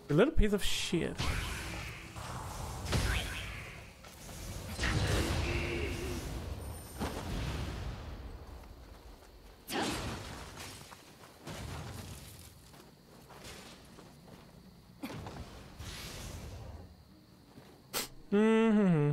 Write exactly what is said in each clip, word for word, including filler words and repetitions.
A little piece of shit. Mm-hmm.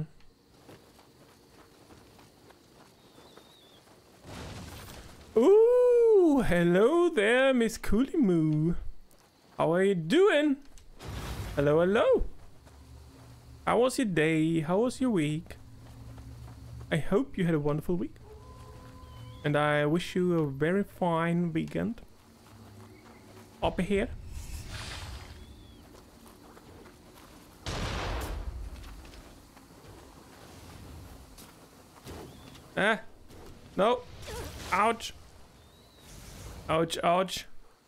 Ooh, hello there, Miss Coolie Moo. How are you doing? Hello, hello. How was your day? How was your week? I hope you had a wonderful week. And I wish you a very fine weekend. Up here. Ah, no. Ouch. Ouch, ouch.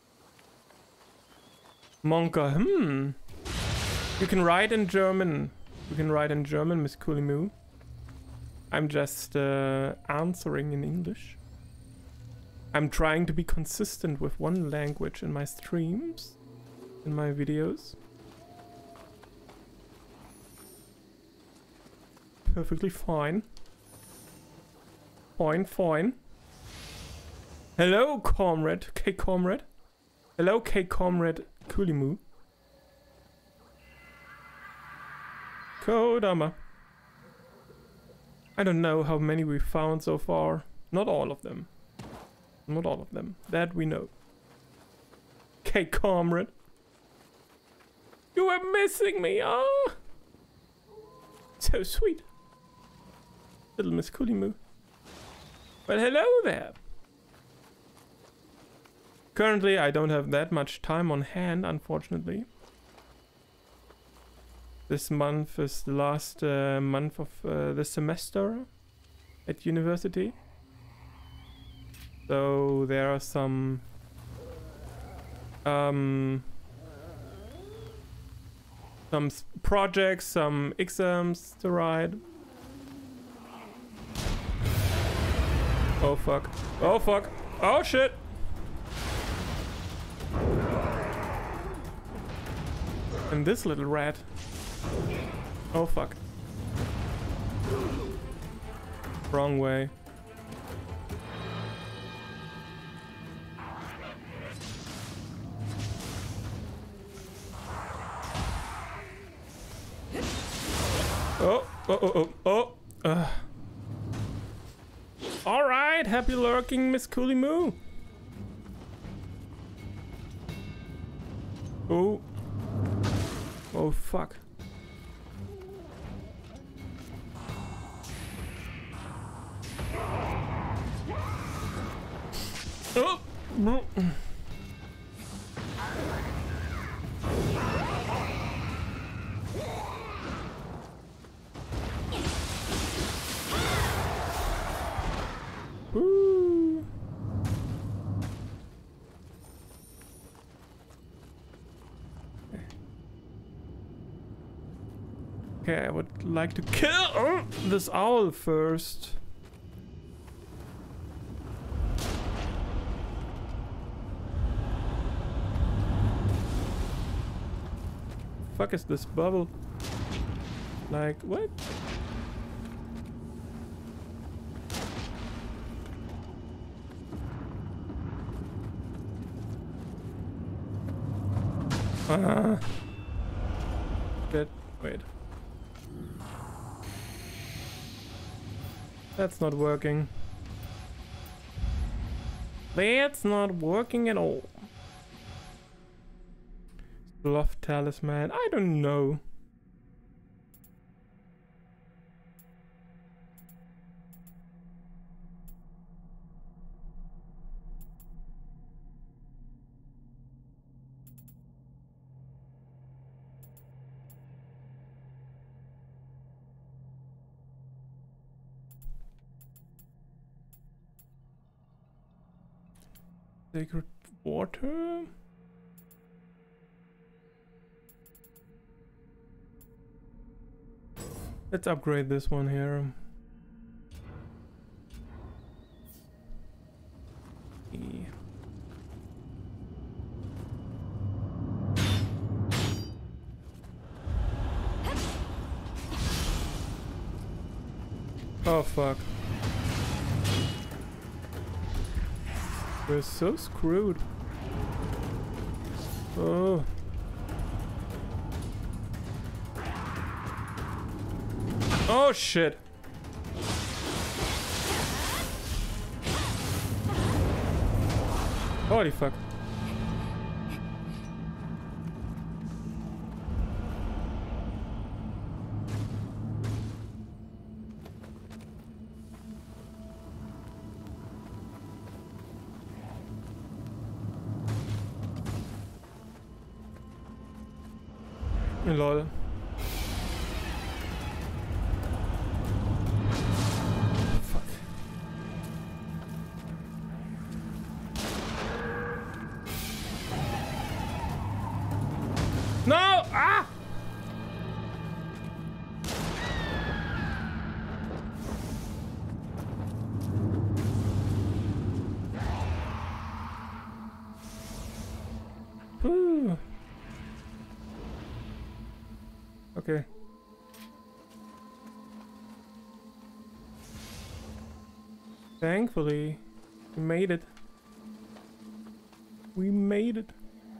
Monka, hmm. You can write in German. You can write in German, Miss Coolie Moo. I'm just uh, answering in English. I'm trying to be consistent with one language in my streams, in my videos. Perfectly fine. Fine, fine. Hello, comrade. K comrade. Hello, K comrade Coolie Moo. Kodama. I don't know how many we found so far. Not all of them. Not all of them. That we know. K comrade. You were missing me, ah. So sweet. Little Miss Coolie Moo. But hello there. Currently, I don't have that much time on hand, unfortunately. This month is the last uh, month of uh, the semester at university. So there are some um, some s projects, some exams to write. Oh fuck. Oh fuck. Oh shit. And this little rat. Oh fuck. Wrong way. Oh, oh, oh, oh, oh. Uh. All right, happy lurking, Miss Coolie Moo. Oh. Oh, fuck. Oh. Woo. Okay, I would like to kill this owl first. Fuck is this bubble? Like what? Uh, Good. Wait. That's not working. That's not working at all. Bluff talisman. I don't know. Sacred water. Let's upgrade this one here. E. Oh fuck. We're so screwed. Oh. Oh shit. Holy fuck. Lol. Fuck. No! Ah! Ooh. Okay. Thankfully, we made it. We made it.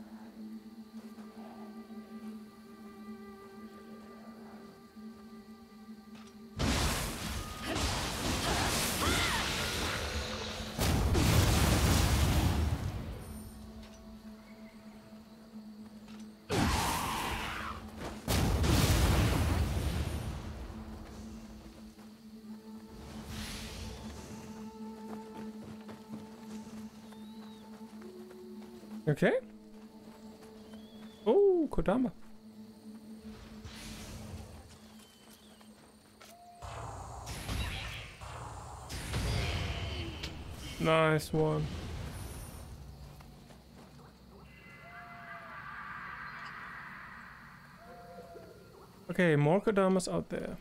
Okay. Oh, Kodama. Nice one. Okay, more Kodamas out there.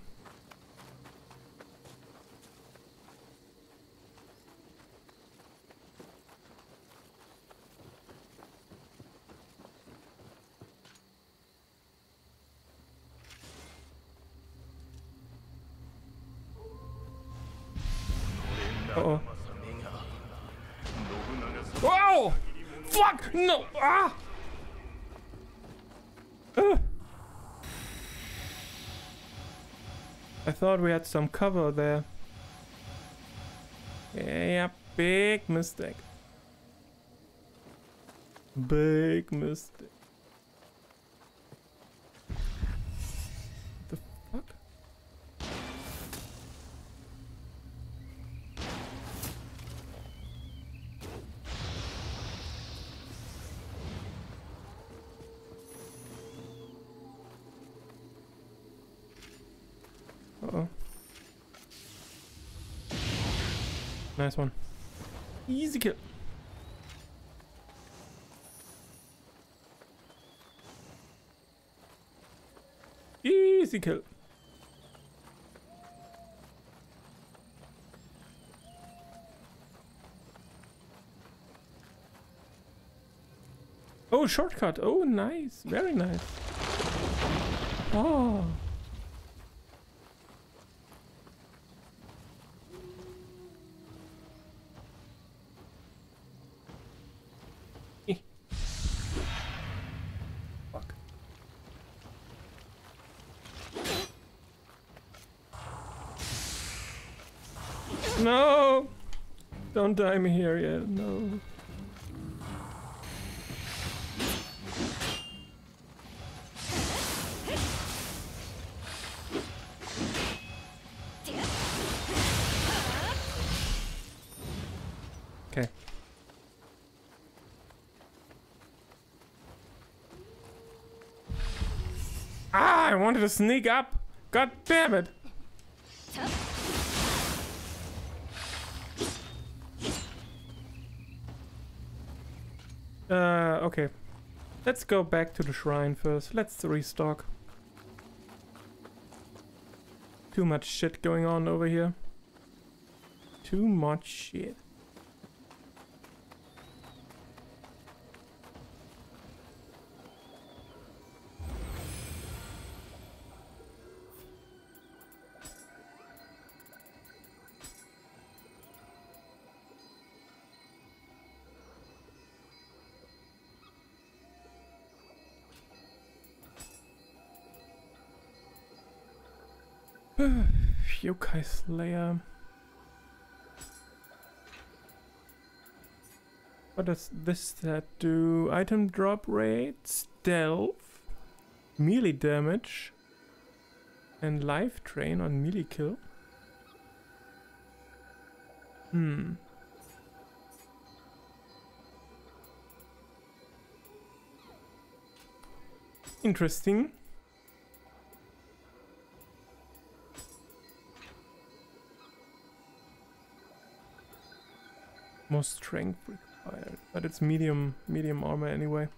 Uh-oh. Whoa! Fuck! No! Ah! Ugh. I thought we had some cover there. Yeah, big mistake. Big mistake. What the fuck? Uh-oh. Nice one. Easy kill. Easy kill. Oh, shortcut. Oh, nice. Very nice. Oh. Fuck. No! Don't die me here yet. No. Okay. Ah, I wanted to sneak up. God damn it. Uh, okay. Let's go back to the shrine first. Let's restock. Too much shit going on over here. Too much shit. Yokai Slayer. What does this set do? Item drop rate, stealth, melee damage, and life drain on melee kill. Hmm. Interesting. More strength required, but it's medium medium armor anyway.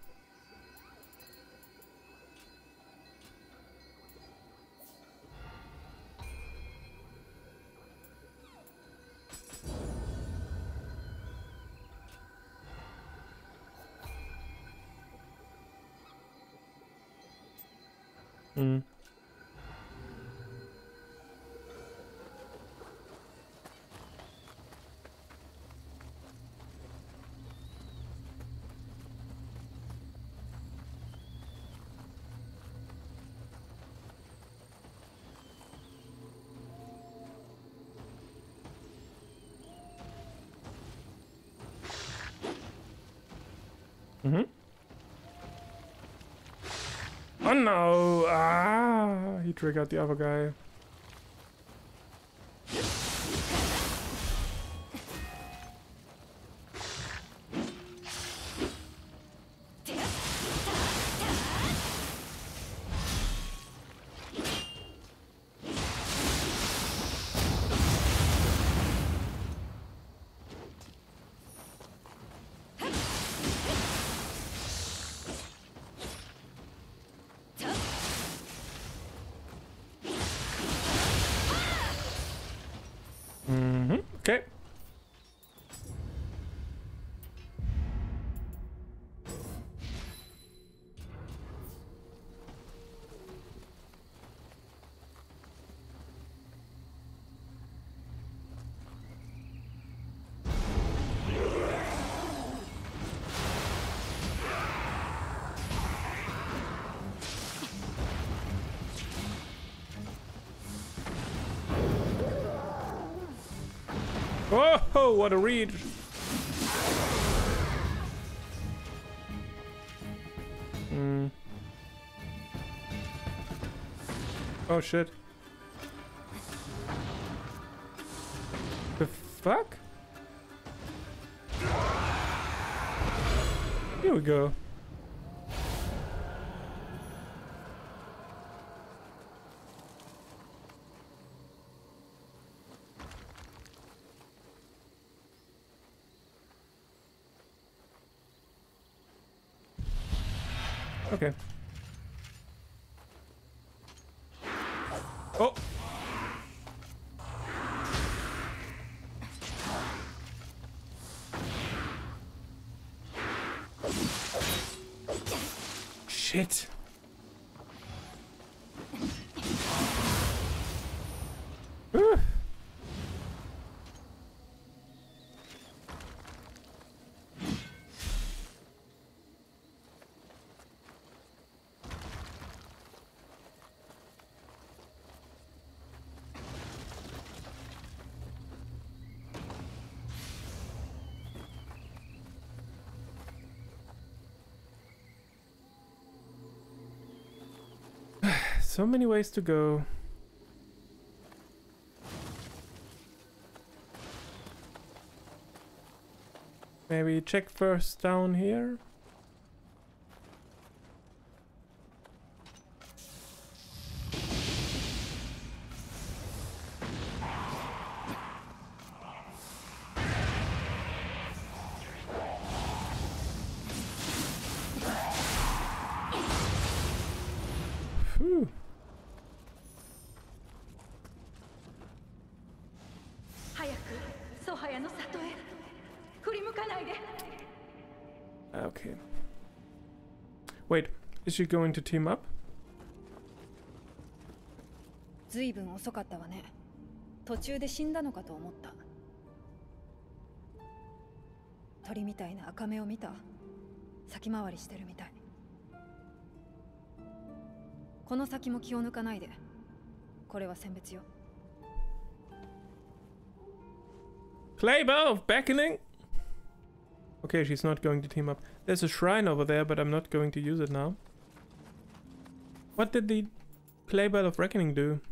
Hmm. Mm-hmm. Oh no! Ah! He triggered the other guy. Mm-hmm. Okay. Oh, what a read! Hmm. Oh shit. The fuck? Here we go. Okay. Oh! Shit! Whew. So many ways to go. Maybe check first down here. Phew. Okay. Wait, is she going to team up? ずいぶん遅かったわね。途中で死んだのかと思った。鳥みたいな赤目を見た。先回りしてるみたい。この先も気を抜かないで。 これは選別よ。 Kleber of Beckoning? Okay, she's not going to team up. There's a shrine over there, but I'm not going to use it now. What did the Kleber of Reckoning do?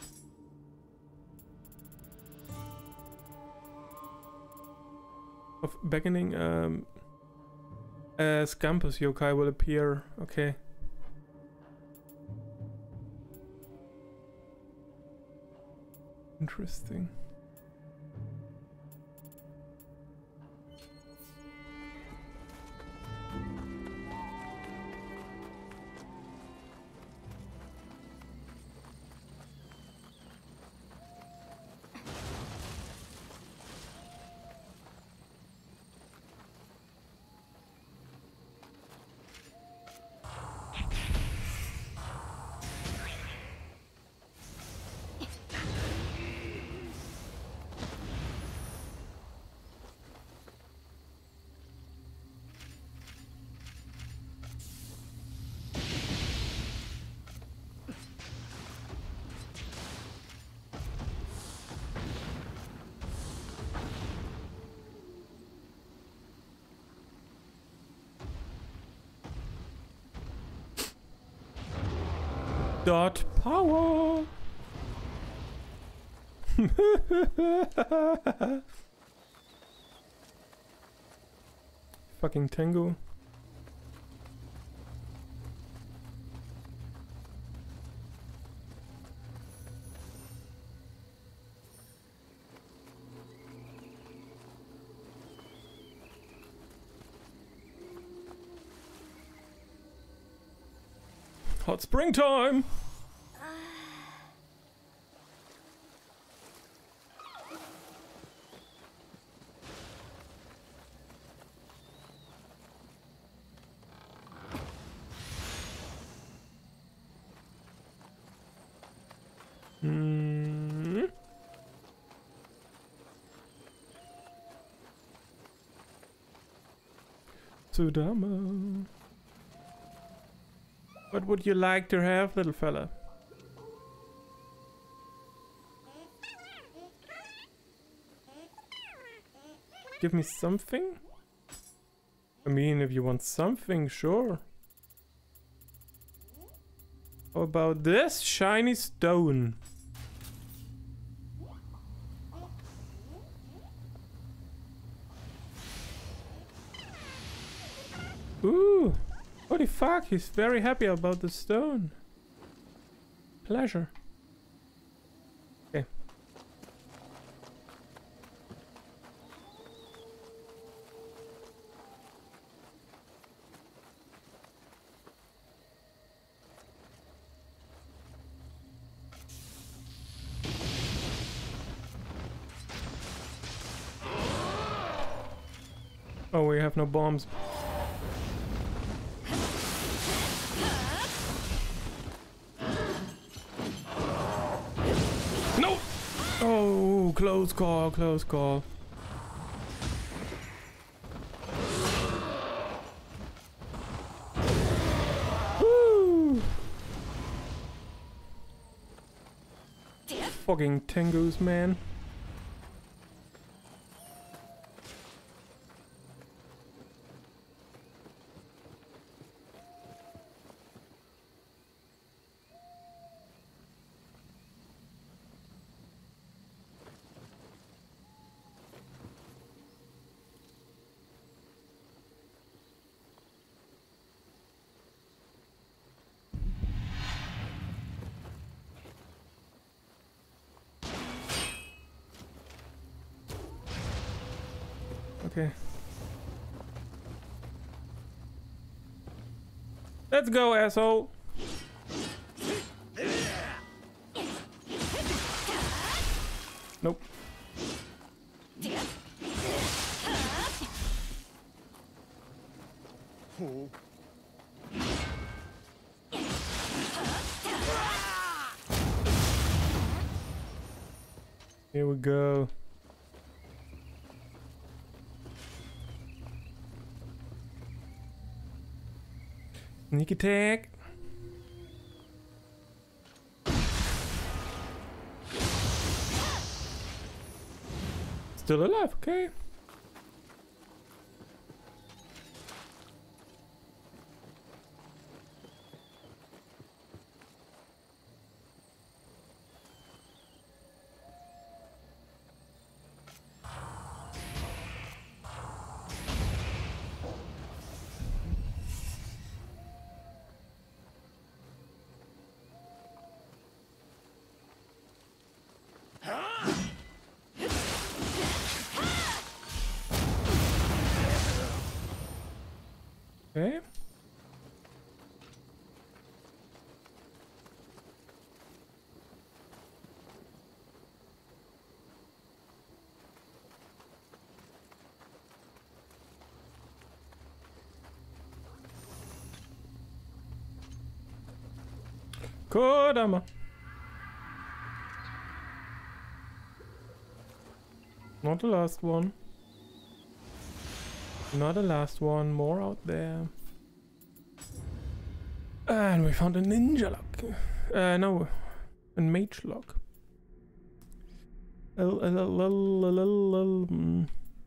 Of Beckoning, um... Uh, Scampus yokai will appear. Okay. Interesting. Dot power. Fucking Tengu. Hot springtime! Hmm. Sudama. What would you like to have, little fella? Give me something? I mean, if you want something, sure. How about this shiny stone? Ooh! Holy fuck, he's very happy about the stone. Pleasure. Okay. Oh, we have no bombs. Oh, close call, close call. Woo! Fucking Tengus, man. Okay. Let's go, asshole. Nope. Here we go. Sneak attack. Still alive, okay. Okay. Kodama. Not the last one. Not the last one. More out there. And we found a ninja lock. Uh, no, a mage lock. L -l -l -l -l -l -l -l.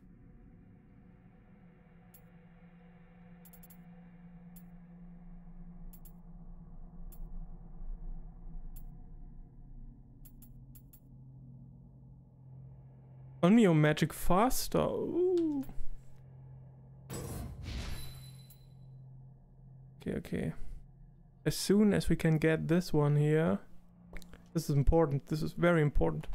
Only your magic faster. Ooh. Okay, okay. As soon as we can get this one here. This is important. This is very important.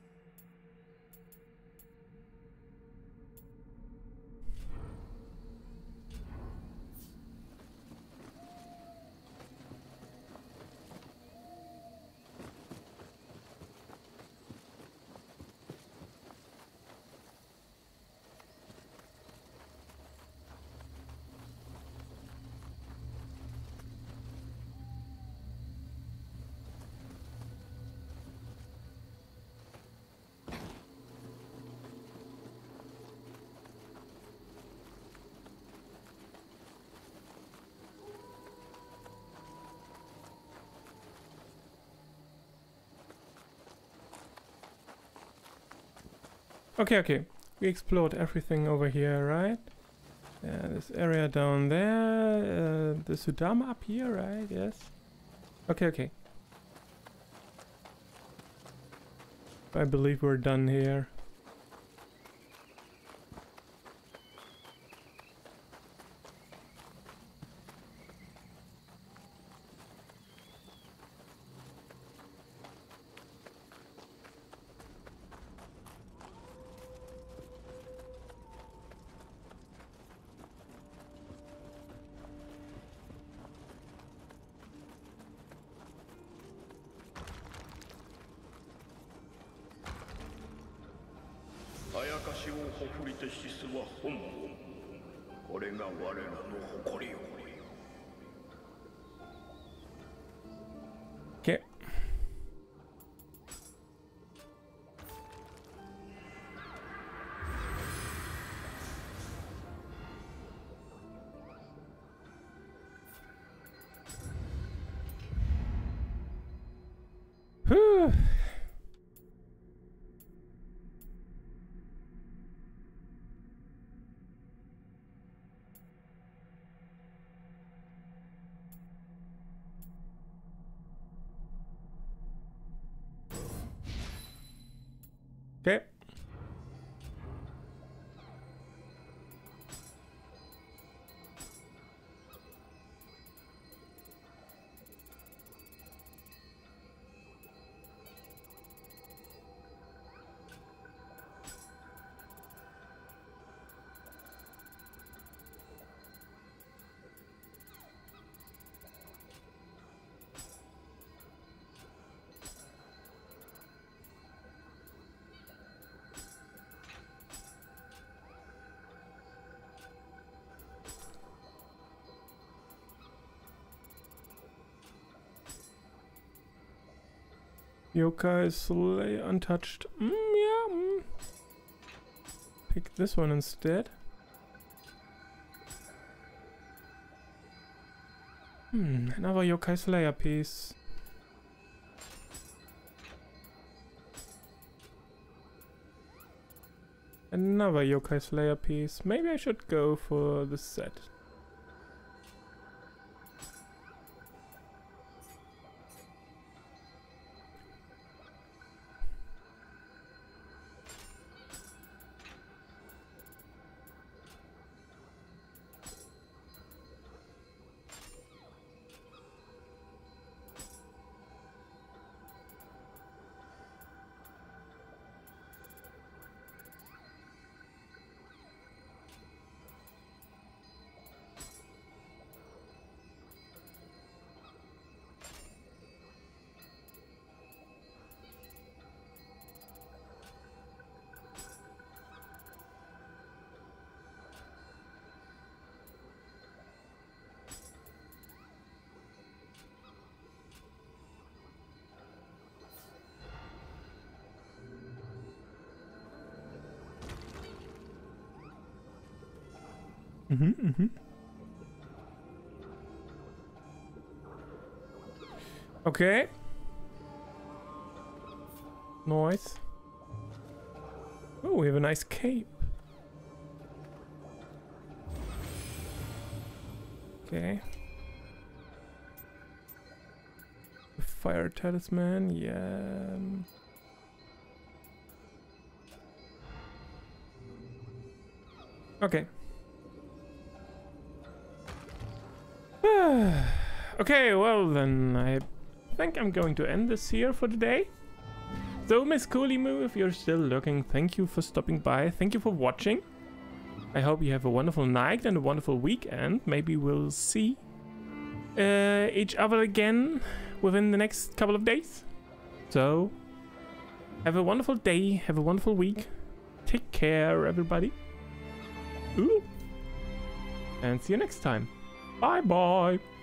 Okay, okay. We explored everything over here, right? Yeah, this area down there. Uh, the Sudama up here, right? Yes. Okay, okay. I believe we're done here. Okay. Whew. Okay. Yokai Slay untouched. Mm, yeah. Mm. Pick this one instead. Hmm, another Yokai Slayer piece. Another Yokai Slayer piece. Maybe I should go for the set. Mm-hmm, mm-hmm. Okay. Nice. Oh, we have a nice cape. Okay. The fire talisman, yeah. Okay. Okay, well then, I think I'm going to end this here for today. So, Miss Coolimoo, if you're still looking, thank you for stopping by. Thank you for watching. I hope you have a wonderful night and a wonderful weekend. Maybe we'll see uh, each other again within the next couple of days. So, have a wonderful day, have a wonderful week. Take care, everybody. Ooh. And see you next time. Bye bye.